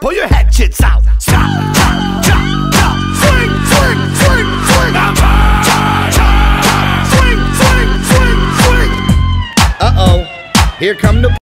pull your hatchets out. Stop, chop, chop, chop. Swing, swing, swing, swing. Chop, chop, swing, swing, swing, swing. Uh-oh, here come the